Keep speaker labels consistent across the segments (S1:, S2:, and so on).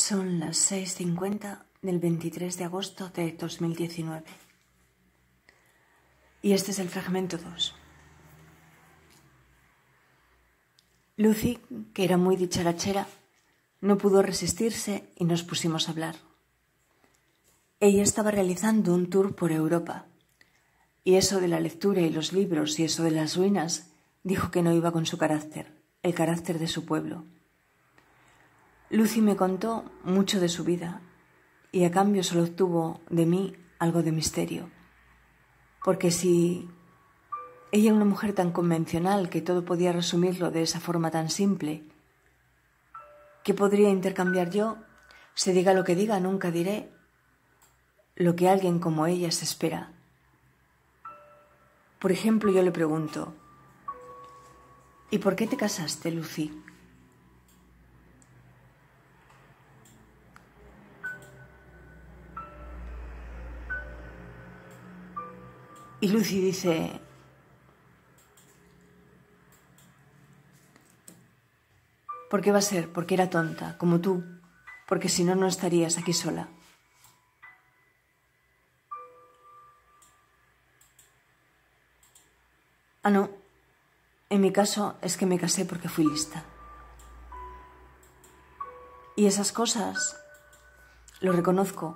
S1: Son las 6:50 del 23 de agosto de 2019. Y este es el fragmento 2. Lucy, que era muy dicharachera, no pudo resistirse y nos pusimos a hablar. Ella estaba realizando un tour por Europa, y eso de la lectura y los libros y eso de las ruinas dijo que no iba con su carácter, el carácter de su pueblo. Lucy me contó mucho de su vida y a cambio solo obtuvo de mí algo de misterio. Porque si ella era una mujer tan convencional que todo podía resumirlo de esa forma tan simple, ¿qué podría intercambiar yo? Se diga lo que diga, nunca diré lo que alguien como ella se espera. Por ejemplo, yo le pregunto, ¿y por qué te casaste, Lucy? Y Lucy dice, ¿por qué va a ser? Porque era tonta, como tú, porque si no, no estarías aquí sola. Ah, no, en mi caso es que me casé porque fui lista. Y esas cosas, lo reconozco,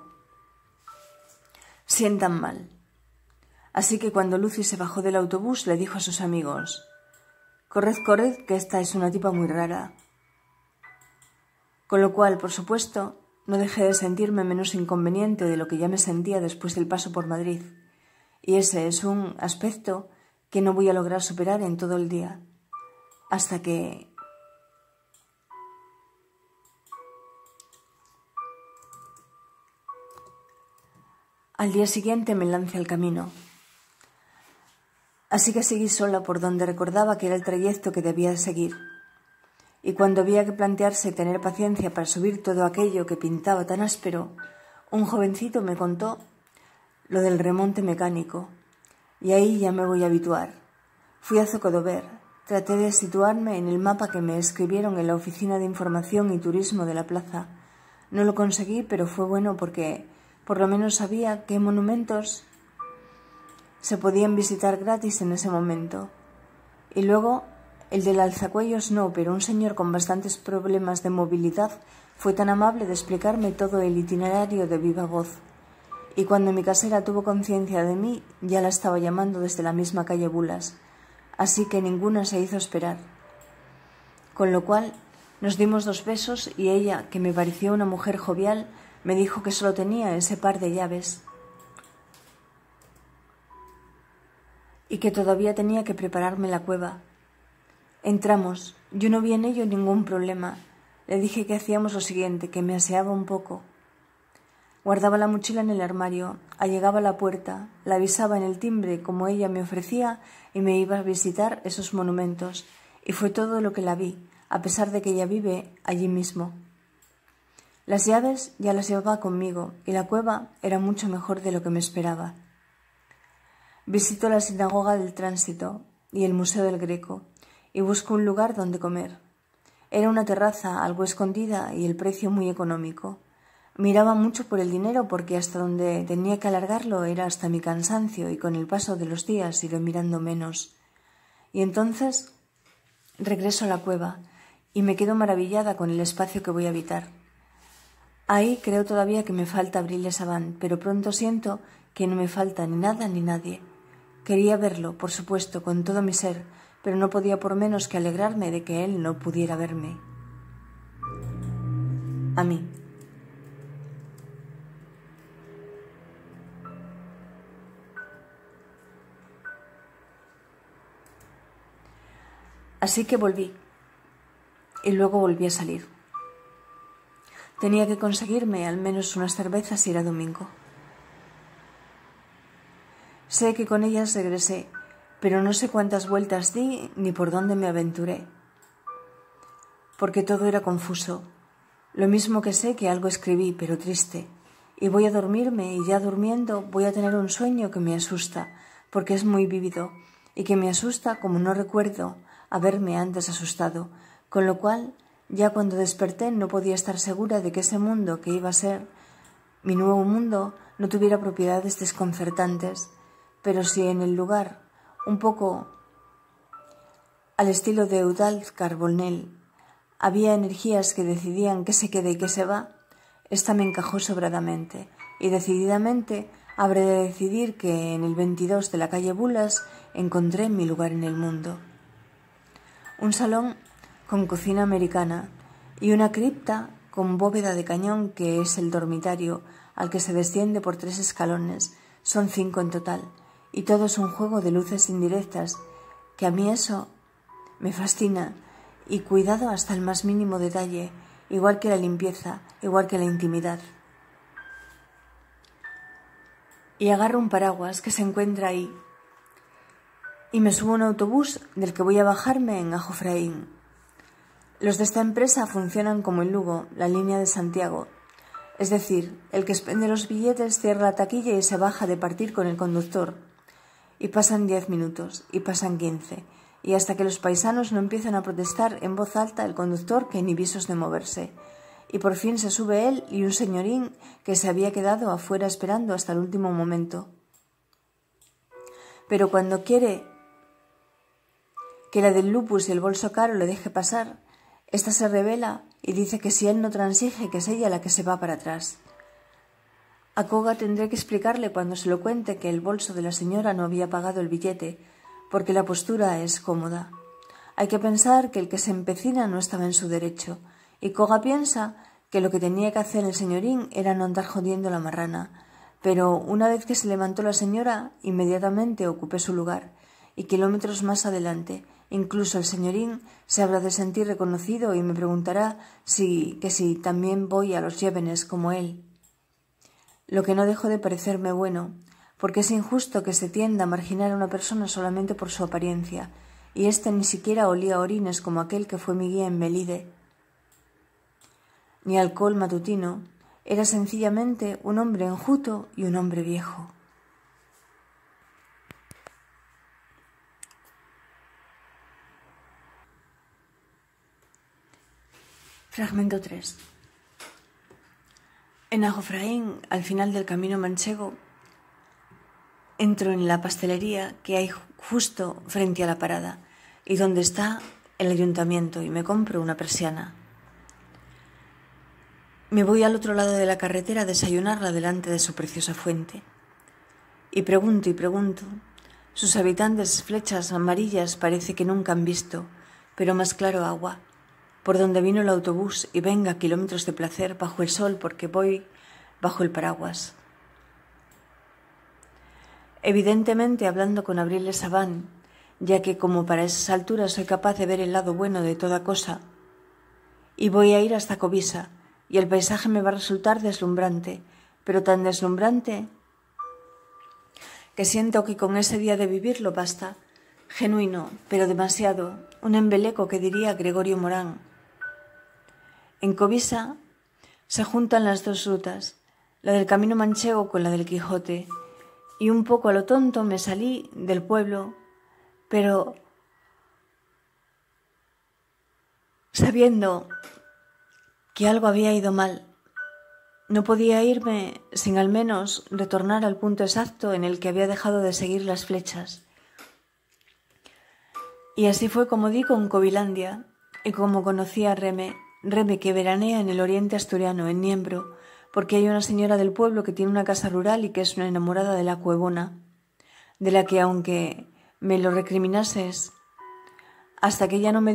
S1: sientan mal. Así que cuando Lucy se bajó del autobús le dijo a sus amigos, corred, corred, que esta es una tipa muy rara. Con lo cual, por supuesto, no dejé de sentirme menos inconveniente de lo que ya me sentía después del paso por Madrid. Y ese es un aspecto que no voy a lograr superar en todo el día, hasta que al día siguiente me lance al camino. Así que seguí sola por donde recordaba que era el trayecto que debía seguir. Y cuando había que plantearse tener paciencia para subir todo aquello que pintaba tan áspero, un jovencito me contó lo del remonte mecánico, y ahí ya me voy a habituar. Fui a Zocodover, traté de situarme en el mapa que me escribieron en la Oficina de Información y Turismo de la plaza. No lo conseguí, pero fue bueno porque por lo menos sabía qué monumentos se podían visitar gratis en ese momento. Y luego, el del alzacuellos no, pero un señor con bastantes problemas de movilidad fue tan amable de explicarme todo el itinerario de viva voz. Y cuando mi casera tuvo conciencia de mí, ya la estaba llamando desde la misma calle Bulas, así que ninguna se hizo esperar. Con lo cual, nos dimos 2 besos y ella, que me pareció una mujer jovial, me dijo que solo tenía ese par de llaves y que todavía tenía que prepararme la cueva. Entramos. Yo no vi en ello ningún problema. Le dije que hacíamos lo siguiente, que me aseaba un poco. Guardaba la mochila en el armario, allegaba a la puerta, la avisaba en el timbre como ella me ofrecía y me iba a visitar esos monumentos. Y fue todo lo que la vi, a pesar de que ella vive allí mismo. Las llaves ya las llevaba conmigo y la cueva era mucho mejor de lo que me esperaba. Visito la sinagoga del Tránsito y el Museo del Greco y busco un lugar donde comer. Era una terraza algo escondida y el precio muy económico. Miraba mucho por el dinero porque hasta donde tenía que alargarlo era hasta mi cansancio y con el paso de los días iré mirando menos. Y entonces regreso a la cueva y me quedo maravillada con el espacio que voy a habitar. Ahí creo todavía que me falta Brille Savant, pero pronto siento que no me falta ni nada ni nadie. Quería verlo, por supuesto, con todo mi ser, pero no podía por menos que alegrarme de que él no pudiera verme. A mí. Así que volví, y luego volví a salir. Tenía que conseguirme al menos unas cervezas y era domingo. Sé que con ellas regresé, pero no sé cuántas vueltas di ni por dónde me aventuré, porque todo era confuso. Lo mismo que sé que algo escribí, pero triste, y voy a dormirme y ya durmiendo voy a tener un sueño que me asusta, porque es muy vívido, y que me asusta como no recuerdo haberme antes asustado, con lo cual Ya cuando desperté no podía estar segura de que ese mundo que iba a ser mi nuevo mundo no tuviera propiedades desconcertantes, pero si en el lugar, un poco al estilo de Eudald Carbonell, había energías que decidían qué se queda y qué se va, esta me encajó sobradamente, y decididamente habré de decidir que en el 22 de la calle Bulas encontré mi lugar en el mundo. Un salón con cocina americana y una cripta con bóveda de cañón que es el dormitorio al que se desciende por 3 escalones, son 5 en total, y todo es un juego de luces indirectas, que a mí eso me fascina, y cuidado hasta el más mínimo detalle, igual que la limpieza, igual que la intimidad. Y agarro un paraguas que se encuentra ahí, y me subo a un autobús del que voy a bajarme en Ajofraín. Los de esta empresa funcionan como en Lugo, la línea de Santiago. Es decir, el que expende los billetes cierra la taquilla y se baja de partir con el conductor. Y pasan 10 minutos, y pasan 15, y hasta que los paisanos no empiezan a protestar en voz alta el conductor que ni visos de moverse. Y por fin se sube él y un señorín que se había quedado afuera esperando hasta el último momento. Pero cuando quiere que la del lupus y el bolso caro le deje pasar, ésta se revela y dice que si él no transige, que es ella la que se va para atrás. A Koga tendré que explicarle cuando se lo cuente que el bolso de la señora no había pagado el billete, porque la postura es cómoda. Hay que pensar que el que se empecina no estaba en su derecho, y Koga piensa que lo que tenía que hacer el señorín era no andar jodiendo la marrana. Pero una vez que se levantó la señora, inmediatamente ocupé su lugar, y kilómetros más adelante, incluso el señorín se habrá de sentir reconocido y me preguntará si también voy a los Llévenes como él. Lo que no dejó de parecerme bueno, porque es injusto que se tienda a marginar a una persona solamente por su apariencia, y éste ni siquiera olía a orines como aquel que fue mi guía en Melide, ni alcohol matutino. Era sencillamente un hombre enjuto y un hombre viejo. Fragmento 3. En Ajofraín, al final del camino manchego, entro en la pastelería que hay justo frente a la parada y donde está el ayuntamiento y me compro una persiana. Me voy al otro lado de la carretera a desayunarla delante de su preciosa fuente. Y pregunto. Sus habitantes flechas amarillas parece que nunca han visto, pero más claro agua. Por donde vino el autobús y venga kilómetros de placer bajo el sol porque voy bajo el paraguas. Evidentemente hablando con Abril Sabán, ya que como para esas alturas soy capaz de ver el lado bueno de toda cosa. Y voy a ir hasta Covisa, y el paisaje me va a resultar deslumbrante, pero tan deslumbrante que siento que con ese día de vivirlo basta, genuino, pero demasiado, un embeleco que diría Gregorio Morán. En Covisa se juntan las dos rutas, la del camino manchego con la del Quijote, y un poco a lo tonto me salí del pueblo, pero sabiendo que algo había ido mal. No podía irme sin al menos retornar al punto exacto en el que había dejado de seguir las flechas. Y así fue como di con Covilandia y como conocí a Reme que veranea en el oriente asturiano, en Niembro, porque hay una señora del pueblo que tiene una casa rural y que es una enamorada de la Cuevona, de la que aunque me lo recriminases, hasta que ella no lo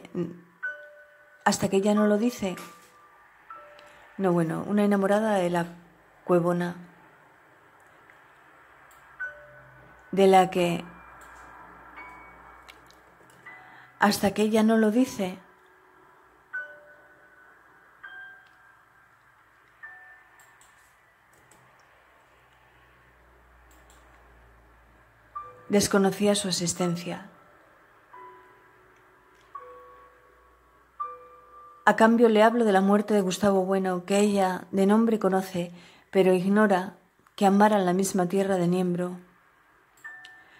S1: dice, no, bueno, una enamorada de la Cuevona, de la que hasta que ella no lo dice, desconocía su existencia. A cambio le hablo de la muerte de Gustavo Bueno, que ella de nombre conoce, pero ignora que amara en la misma tierra de Niembro.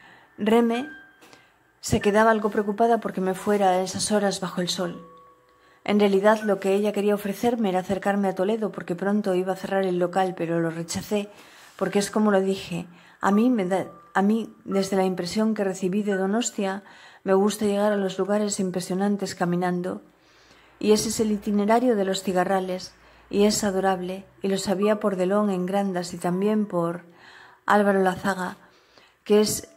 S1: Reme se quedaba algo preocupada porque me fuera a esas horas bajo el sol. En realidad lo que ella quería ofrecerme era acercarme a Toledo porque pronto iba a cerrar el local, pero lo rechacé porque es como lo dije. A mí, desde la impresión que recibí de Donostia, me gusta llegar a los lugares impresionantes caminando. Y ese es el itinerario de los cigarrales, y es adorable, y lo sabía por Delón en Grandas y también por Álvaro Lazaga, que es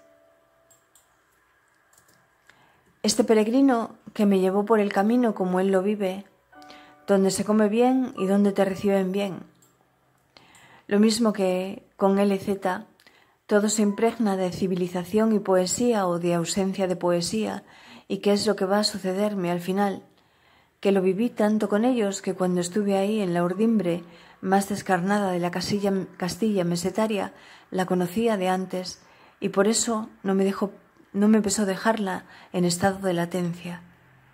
S1: este peregrino que me llevó por el camino como él lo vive, donde se come bien y donde te reciben bien. Lo mismo que con LZ, todo se impregna de civilización y poesía o de ausencia de poesía, y qué es lo que va a sucederme al final, que lo viví tanto con ellos que cuando estuve ahí en la urdimbre más descarnada de la Castilla mesetaria, la conocía de antes, y por eso no me pesó dejarla en estado de latencia.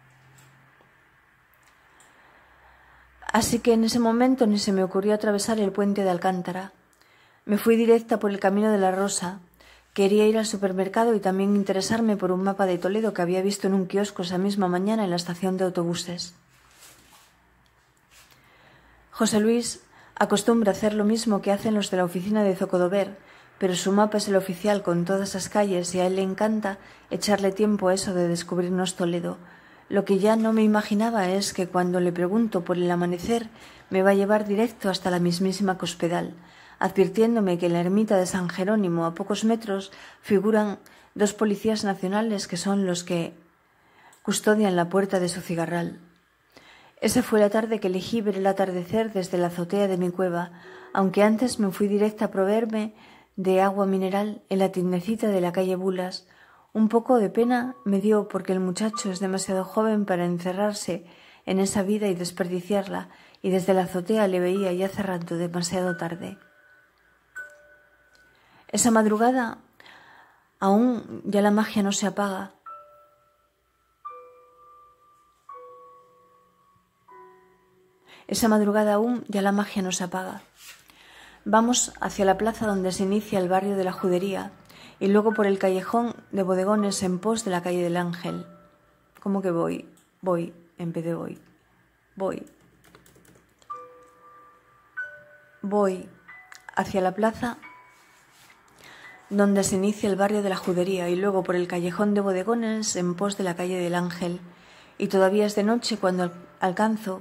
S1: Así que en ese momento ni se me ocurrió atravesar el puente de Alcántara. Me fui directa por el camino de la Rosa. Quería ir al supermercado y también interesarme por un mapa de Toledo que había visto en un kiosco esa misma mañana en la estación de autobuses. José Luis acostumbra hacer lo mismo que hacen los de la oficina de Zocodover, pero su mapa es el oficial con todas las calles y a él le encanta echarle tiempo a eso de descubrirnos Toledo. Lo que ya no me imaginaba es que cuando le pregunto por el amanecer me va a llevar directo hasta la mismísima Cospedal, advirtiéndome que en la ermita de San Jerónimo a pocos metros figuran 2 policías nacionales que son los que custodian la puerta de su cigarral. Esa fue la tarde que elegí ver el atardecer desde la azotea de mi cueva, aunque antes me fui directa a proveerme de agua mineral en la tiendecita de la calle Bulas. Un poco de pena me dio porque el muchacho es demasiado joven para encerrarse en esa vida y desperdiciarla, y desde la azotea le veía ya cerrando demasiado tarde. Esa madrugada aún ya la magia no se apaga. Esa madrugada aún ya la magia no se apaga. Vamos hacia la plaza donde se inicia el barrio de la Judería y luego por el callejón de bodegones en pos de la calle del Ángel. ¿Cómo que voy? Voy, en vez de hoy. Voy hacia la plaza donde se inicia el barrio de la Judería y luego por el callejón de bodegones en pos de la calle del Ángel. Y todavía es de noche cuando alcanzo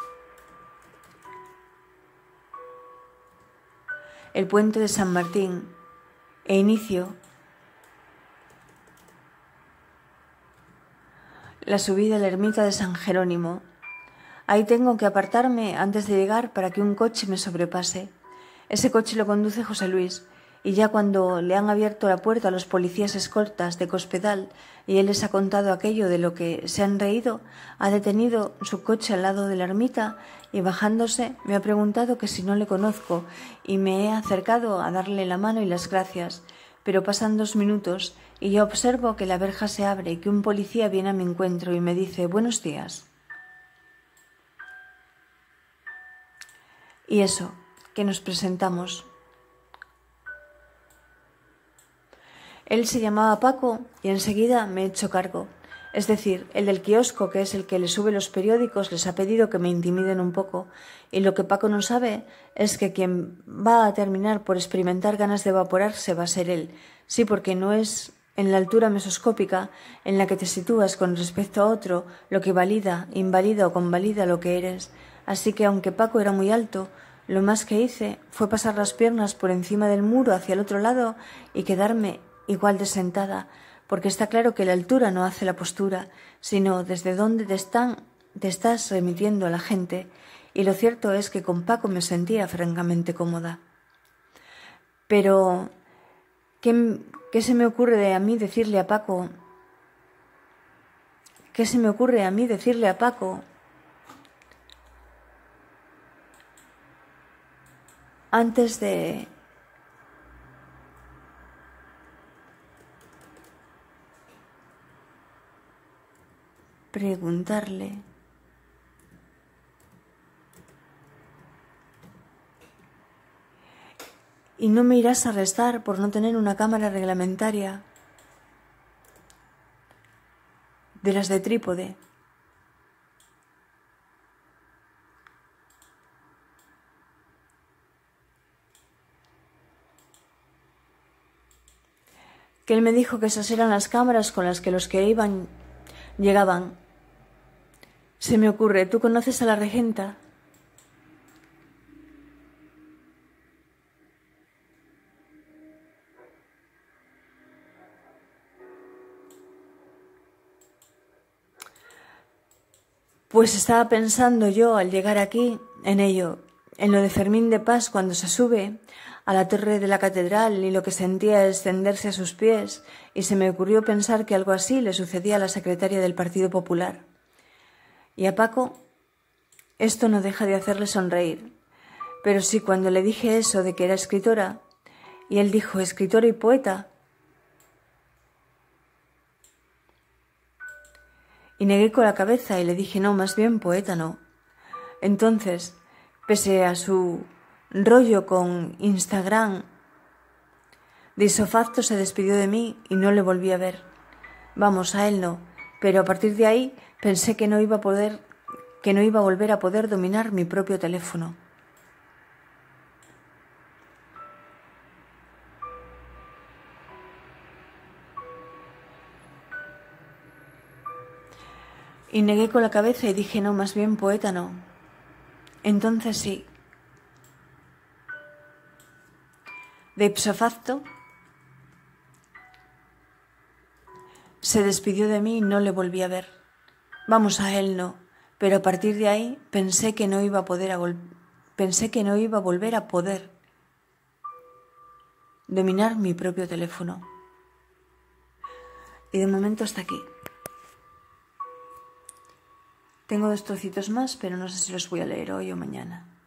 S1: el puente de San Martín e inicio la subida a la ermita de San Jerónimo. Ahí tengo que apartarme antes de llegar para que un coche me sobrepase. Ese coche lo conduce José Luis, y ya cuando le han abierto la puerta a los policías escoltas de Cospedal y él les ha contado aquello de lo que se han reído, ha detenido su coche al lado de la ermita y bajándose me ha preguntado que si no le conozco y me he acercado a darle la mano y las gracias, pero pasan 2 minutos y yo observo que la verja se abre y que un policía viene a mi encuentro y me dice «Buenos días». Y eso, que nos presentamos. Él se llamaba Paco y enseguida me he hecho cargo. Es decir, el del kiosco, que es el que le sube los periódicos, les ha pedido que me intimiden un poco. Y lo que Paco no sabe es que quien va a terminar por experimentar ganas de evaporarse va a ser él. Sí, porque no es en la altura mesoscópica en la que te sitúas con respecto a otro lo que valida, invalida o convalida lo que eres. Así que aunque Paco era muy alto, lo más que hice fue pasar las piernas por encima del muro hacia el otro lado y quedarme igual de sentada, porque está claro que la altura no hace la postura, sino desde donde te estás remitiendo a la gente, y lo cierto es que con Paco me sentía francamente cómoda. Pero, ¿qué se me ocurre a mí decirle a Paco? ¿Qué se me ocurre a mí decirle a Paco antes de preguntarle? Y no me irás a arrestar por no tener una cámara reglamentaria de las de trípode. que él me dijo que esas eran las cámaras con las que los que iban llegaban. Se me ocurre, ¿tú conoces a la regenta? Pues estaba pensando yo al llegar aquí en ello, en lo de Fermín de Pas cuando se sube a la torre de la catedral y lo que sentía extenderse a sus pies, y se me ocurrió pensar que algo así le sucedía a la secretaria del Partido Popular. Y a Paco esto no deja de hacerle sonreír, pero sí cuando le dije eso de que era escritora, y él dijo escritora y poeta, y negué con la cabeza y le dije no, más bien poeta no. Entonces, pese a su rollo con Instagram, de isofacto se despidió de mí y no le volví a ver. Vamos, a él no, pero a partir de ahí pensé que no iba a volver a poder dominar mi propio teléfono. Y negué con la cabeza y dije no, más bien poeta no. Entonces sí. De ipso facto se despidió de mí y no le volví a ver. Vamos, a él no, pero a partir de ahí pensé que no iba a volver a poder dominar mi propio teléfono. Y de momento hasta aquí. Tengo 2 trocitos más, pero no sé si los voy a leer hoy o mañana.